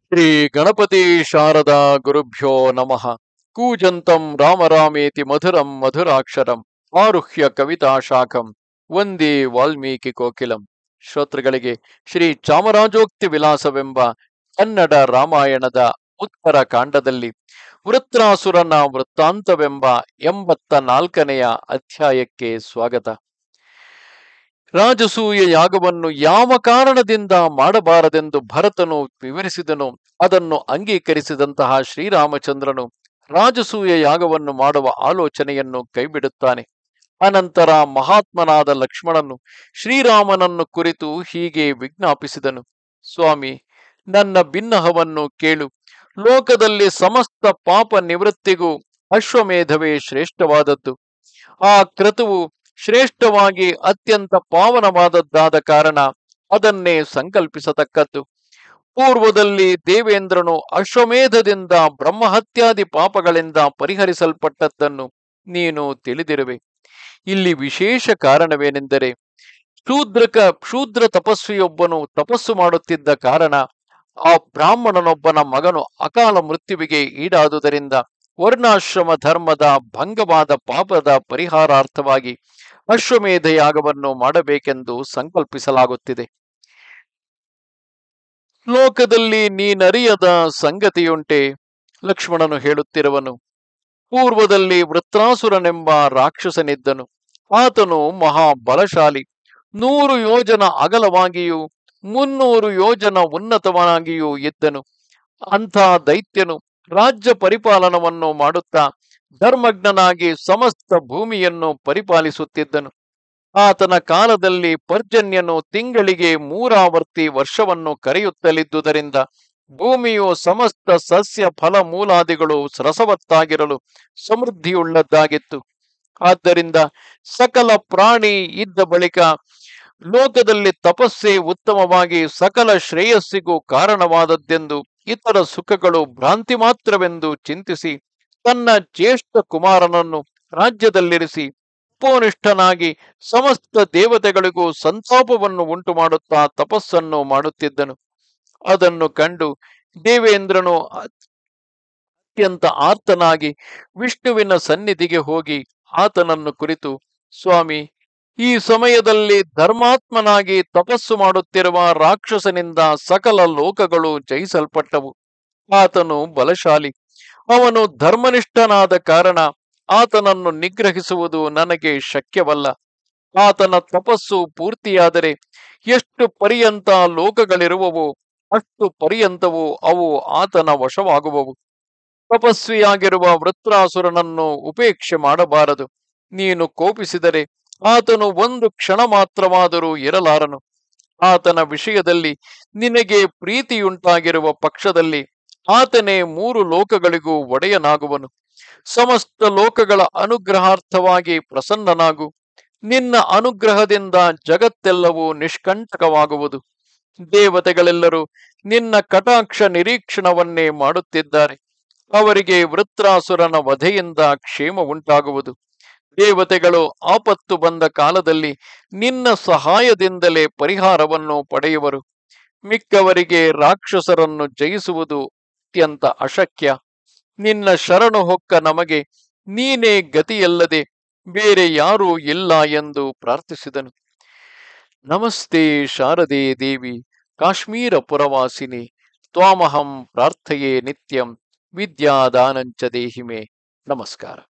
ಶ್ರೀ ಗಣಪತಿ ಶಾರದಾ ಗುರುಭ್ಯೋ ನಮಃ. ಕೂಜಂತಂ ರಾಮ ರಾಮೇತಿ ಮಧುರಂ ಮಧುರಾಕ್ಷರಂ ಆರುಹ್ಯ ಕವಿತಾ ಶಾಖಂ ವಂದೇ ವಾಲ್ಮೀಕಿ ಕೋಕಿಲಂ. ಶ್ರೋತೃಗಳಿಗೆ ಶ್ರೀ ಚಾಮರಾಜೋಕ್ತಿ ವಿಲಾಸವೆಂಬ ಕನ್ನಡ ರಾಮಾಯಣದ ಉತ್ತರ ಕಾಂಡದಲ್ಲಿ ವೃತ್ರಾಸುರನ ವೃತ್ತಾಂತವೆಂಬ 84ನೆಯ ಅಧ್ಯಾಯಕ್ಕೆ ಸ್ವಾಗತ. ರಾಜಸೂಯ ಯಾಗವನ್ನು ಯಾವ ಕಾರಣದಿಂದ ಮಾಡಬಾರದೆಂದು ಭರತನು ವಿವರಿಸಿದನು. ಅದನ್ನು ಅಂಗೀಕರಿಸಿದಂತಹ ಶ್ರೀರಾಮಚಂದ್ರನು ರಾಜಸೂಯ ಯಾಗವನ್ನು ಮಾಡುವ ಆಲೋಚನೆಯನ್ನು ಕೈಬಿಡುತ್ತಾನೆ. ಅನಂತರ ಮಹಾತ್ಮನಾದ ಲಕ್ಷ್ಮಣನು ಶ್ರೀರಾಮನನ್ನು ಕುರಿತು ಹೀಗೆ ವಿಜ್ಞಾಪಿಸಿದನು: ಸ್ವಾಮಿ, ನನ್ನ ಬಿನ್ನಹವನ್ನು ಕೇಳು. ಲೋಕದಲ್ಲಿ ಸಮಸ್ತ ಪಾಪ ನಿವೃತ್ತಿಗೂ ಅಶ್ವಮೇಧವೇ ಶ್ರೇಷ್ಠವಾದದ್ದು. ಆ ಕ್ರತುವು ಶ್ರೇಷ್ಠವಾಗಿ ಅತ್ಯಂತ ಪಾವನವಾದದ್ದಾದ ಕಾರಣ ಅದನ್ನೇ ಸಂಕಲ್ಪಿಸತಕ್ಕದ್ದು. ಪೂರ್ವದಲ್ಲಿ ದೇವೇಂದ್ರನು ಅಶ್ವಮೇಧದಿಂದ ಬ್ರಹ್ಮಹತ್ಯಾದಿ ಪಾಪಗಳಿಂದ ಪರಿಹರಿಸಲ್ಪಟ್ಟದ್ದನ್ನು ನೀನು ತಿಳಿದಿರುವೆ. ಇಲ್ಲಿ ವಿಶೇಷ ಕಾರಣವೇನೆಂದರೆ, ಶೂದ್ರ ತಪಸ್ವಿಯೊಬ್ಬನು ತಪಸ್ಸು ಮಾಡುತ್ತಿದ್ದ ಕಾರಣ ಆ ಬ್ರಾಹ್ಮಣನೊಬ್ಬನ ಮಗನು ಅಕಾಲ ಮೃತ್ಯುವಿಗೆ ಈಡಾದುದರಿಂದ ವರ್ಣಾಶ್ರಮ ಧರ್ಮದ ಭಂಗವಾದ ಪಾಪದ ಪರಿಹಾರಾರ್ಥವಾಗಿ ಅಶ್ವಮೇಧ ಯಾಗವನ್ನು ಮಾಡಬೇಕೆಂದು ಸಂಕಲ್ಪಿಸಲಾಗುತ್ತಿದೆ. ಲೋಕದಲ್ಲಿ ನೀನರಿಯದ ಸಂಗತಿಯುಂಟೆ? ಲಕ್ಷ್ಮಣನು ಹೇಳುತ್ತಿರುವನು. ಪೂರ್ವದಲ್ಲಿ ವೃತ್ರಾಸುರನೆಂಬ ರಾಕ್ಷಸನಿದ್ದನು. ಆತನು ಮಹಾಬಲಶಾಲಿ. 100 ಯೋಜನ ಅಗಲವಾಗಿಯೂ 300 ಯೋಜನ ಉನ್ನತವಾಗಿಯೂ ಇದ್ದನು. ಅಂಥ ದೈತ್ಯನು ರಾಜ್ಯ ಪರಿಪಾಲನವನ್ನು ಮಾಡುತ್ತಾ ಧರ್ಮಜ್ಞನಾಗಿ ಸಮಸ್ತ ಭೂಮಿಯನ್ನು ಪರಿಪಾಲಿಸುತ್ತಿದ್ದನು. ಆತನ ಕಾಲದಲ್ಲಿ ಪರ್ಜನ್ಯನು ತಿಂಗಳಿಗೆ 3 ಆವರ್ತಿ ವರ್ಷವನ್ನು ಕರೆಯುತ್ತಲಿದ್ದುದರಿಂದ ಭೂಮಿಯು ಸಮಸ್ತ ಸಸ್ಯ ಫಲ ಮೂಲಾದಿಗಳು ರಸವತ್ತಾಗಿರಲು ಸಮೃದ್ಧಿಯುಳ್ಳದ್ದಾಗಿತ್ತು. ಆದ್ದರಿಂದ ಸಕಲ ಪ್ರಾಣಿ ಇದ್ದ ಬಳಿಕ ಲೋಕದಲ್ಲಿ ತಪಸ್ಸೇ ಉತ್ತಮವಾಗಿ ಸಕಲ ಶ್ರೇಯಸ್ಸಿಗೂ ಕಾರಣವಾದದ್ದೆಂದು ಇತರ ಸುಖಗಳು ಭ್ರಾಂತಿ ಮಾತ್ರವೆಂದು ಚಿಂತಿಸಿ ತನ್ನ ಜ್ಯೇಷ್ಠ ಕುಮಾರನನ್ನು ರಾಜ್ಯದಲ್ಲಿರಿಸಿ ತಪೋನಿಷ್ಠನಾಗಿ ಸಮಸ್ತ ದೇವತೆಗಳಿಗೂ ಸಂತಾಪವನ್ನು ಉಂಟು ಮಾಡುತ್ತಾ ತಪಸ್ಸನ್ನು ಮಾಡುತ್ತಿದ್ದನು. ಅದನ್ನು ಕಂಡು ದೇವೇಂದ್ರನು ಅತ್ಯಂತ ಆರ್ತನಾಗಿ ವಿಷ್ಣುವಿನ ಸನ್ನಿಧಿಗೆ ಹೋಗಿ ಆತನನ್ನು ಕುರಿತು: ಸ್ವಾಮಿ, ಈ ಸಮಯದಲ್ಲಿ ಧರ್ಮಾತ್ಮನಾಗಿ ತಪಸ್ಸು ಮಾಡುತ್ತಿರುವ ರಾಕ್ಷಸನಿಂದ ಸಕಲ ಲೋಕಗಳು ಜಯಿಸಲ್ಪಟ್ಟವು. ಆತನು ಬಲಶಾಲಿ. ಅವನು ಧರ್ಮನಿಷ್ಠನಾದ ಕಾರಣ ಆತನನ್ನು ನಿಗ್ರಹಿಸುವುದು ನನಗೆ ಶಕ್ಯವಲ್ಲ. ಆತನ ತಪಸ್ಸು ಪೂರ್ತಿಯಾದರೆ ಎಷ್ಟು ಪರ್ಯಂತ ಲೋಕಗಳಿರುವವೋ ಅಷ್ಟು ಪರ್ಯಂತವೂ ಅವು ಆತನ ವಶವಾಗುವವು. ತಪಸ್ವಿಯಾಗಿರುವ ವೃತ್ರಾಸುರನನ್ನು ಉಪೇಕ್ಷೆ ಮಾಡಬಾರದು. ನೀನು ಕೋಪಿಸಿದರೆ ಆತನು ಒಂದು ಕ್ಷಣ ಮಾತ್ರವಾದರೂ ಇರಲಾರನು. ಆತನ ವಿಷಯದಲ್ಲಿ ನಿನಗೆ ಪ್ರೀತಿಯುಂಟಾಗಿರುವ ಪಕ್ಷದಲ್ಲಿ ಆತನೇ 3 ಲೋಕಗಳಿಗೂ ಒಡೆಯನಾಗುವನು. ಸಮಸ್ತ ಲೋಕಗಳ ಅನುಗ್ರಹಾರ್ಥವಾಗಿ ಪ್ರಸನ್ನನಾಗು. ನಿನ್ನ ಅನುಗ್ರಹದಿಂದ ಜಗತ್ತೆಲ್ಲವೂ ನಿಷ್ಕಂಟಕವಾಗುವುದು. ದೇವತೆಗಳೆಲ್ಲರೂ ನಿನ್ನ ಕಟಾಕ್ಷ ನಿರೀಕ್ಷಣವನ್ನೇ ಮಾಡುತ್ತಿದ್ದಾರೆ. ಅವರಿಗೆ ವೃತ್ರಾಸುರನ ವಧೆಯಿಂದ ಕ್ಷೇಮ ಉಂಟಾಗುವುದು. ದೇವತೆಗಳು ಆಪತ್ತು ಬಂದ ಕಾಲದಲ್ಲಿ ನಿನ್ನ ಸಹಾಯದಿಂದಲೇ ಪರಿಹಾರವನ್ನು ಪಡೆಯುವರು. ಮಿಕ್ಕವರಿಗೆ ರಾಕ್ಷಸರನ್ನು ಜಯಿಸುವುದು ಅತ್ಯಂತ ಅಶಕ್ಯ. ನಿನ್ನ ಶರಣು ಹೊಕ್ಕ ನಮಗೆ ನೀನೇ ಗತಿಯಲ್ಲದೆ ಬೇರೆ ಯಾರೂ ಇಲ್ಲ ಎಂದು ಪ್ರಾರ್ಥಿಸಿದನು. ನಮಸ್ತೆ ಶಾರದೆ ದೇವಿ ಕಾಶ್ಮೀರ ಪುರವಾಸಿನಿ ತ್ವಾಮಹಂ ಪ್ರಾರ್ಥಯೇ ನಿತ್ಯಂ ವಿದ್ಯಾದಾನಂಚ ದೇಹಿಮೆ. ನಮಸ್ಕಾರ.